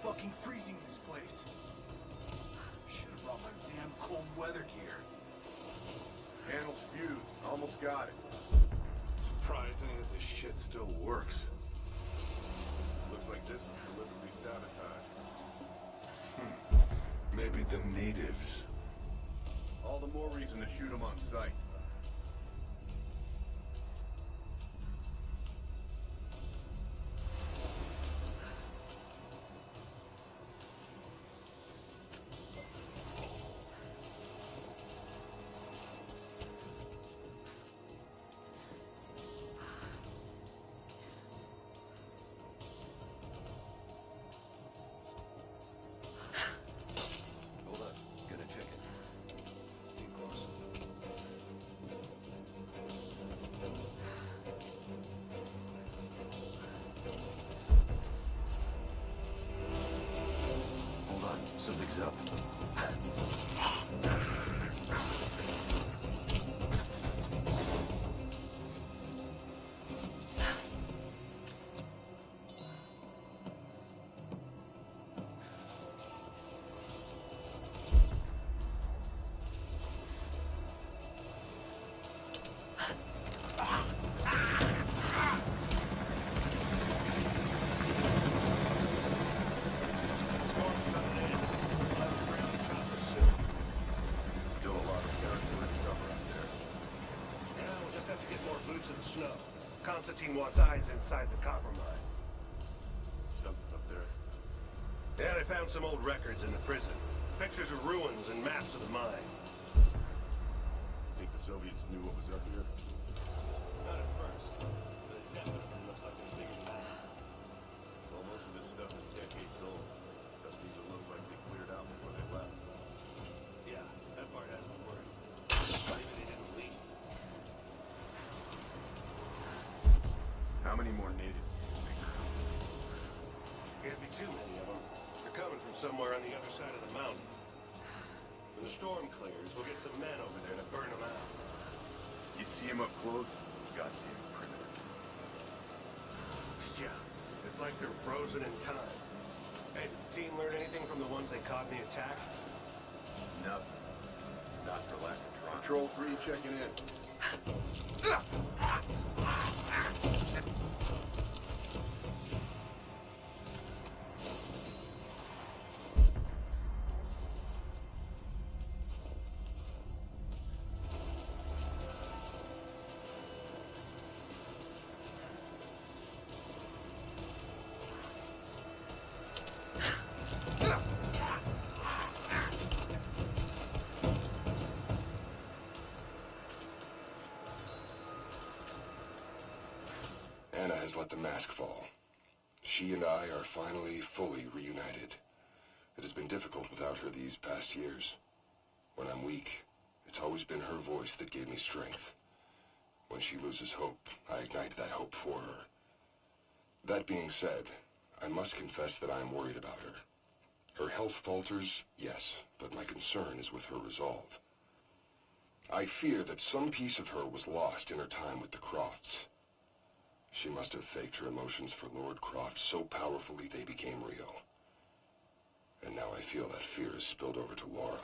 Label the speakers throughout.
Speaker 1: fucking freezing in this place. Should have brought my damn cold weather gear.
Speaker 2: Panel's fused. Almost got it.
Speaker 1: Surprised any of this shit still works.
Speaker 2: Looks like this was deliberately sabotaged.
Speaker 1: Maybe the natives.
Speaker 2: All the more reason to shoot them on sight.
Speaker 1: Something's up.
Speaker 3: Constantine wants eyes inside the copper mine.
Speaker 2: Something up there.
Speaker 3: Yeah, they found some old records in the prison. Pictures of ruins and maps of the mine.
Speaker 2: Think the Soviets knew what was up here?
Speaker 3: Not at first, but it definitely looks like they figured it out.
Speaker 2: Well, most of this stuff is decades old. Doesn't even look like they cleared out before they left.
Speaker 3: Yeah, that part has me worried. Maybe they didn't leave.
Speaker 2: How many more natives do you think?
Speaker 3: Can't be too many of them. They're coming from somewhere on the other side of the mountain. When the storm clears, we'll get some men over there to burn them out.
Speaker 2: You see them up close? Goddamn primitives.
Speaker 3: Yeah, it's like they're frozen in time. Hey, did the team learn anything from the ones they caught in the attack?
Speaker 2: Nothing. Not for lack of trying. Control 3 checking in.
Speaker 4: Anna has let the mask fall. She and I are finally fully reunited. It has been difficult without her these past years. When I'm weak, it's always been her voice that gave me strength. When she loses hope, I ignite that hope for her. That being said, I must confess that I am worried about her. Her health falters, yes, but my concern is with her resolve. I fear that some piece of her was lost in her time with the Crofts. She must have faked her emotions for Lord Croft so powerfully they became real. And now I feel that fear has spilled over to Laura.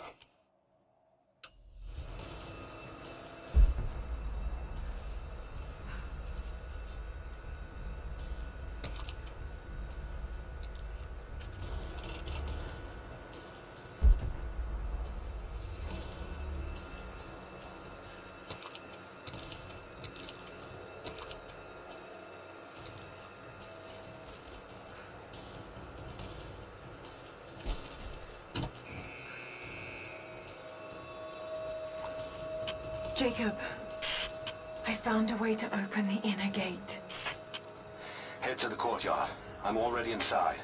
Speaker 5: Jacob, I found a way to open the inner gate.
Speaker 6: Head to the courtyard. I'm already inside.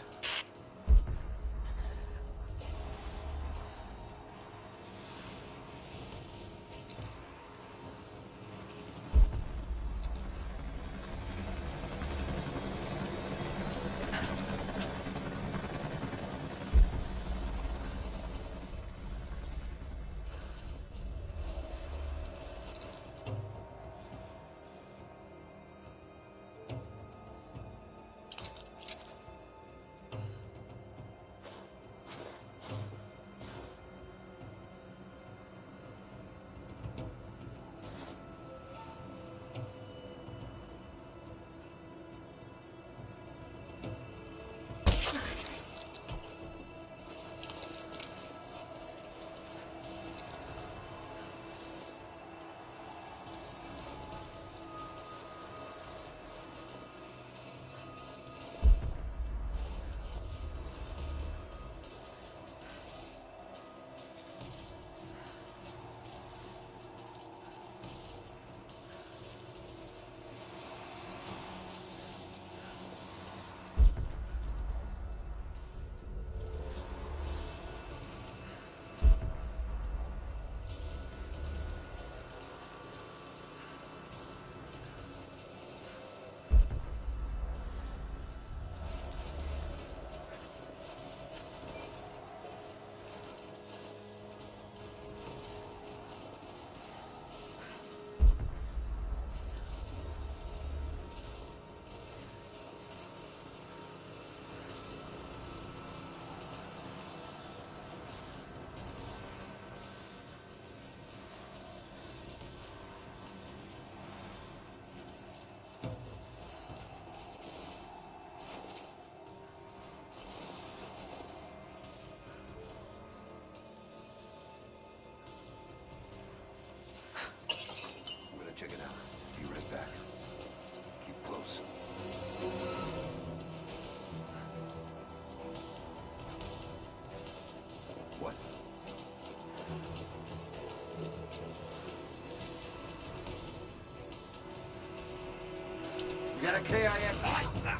Speaker 1: that KIX...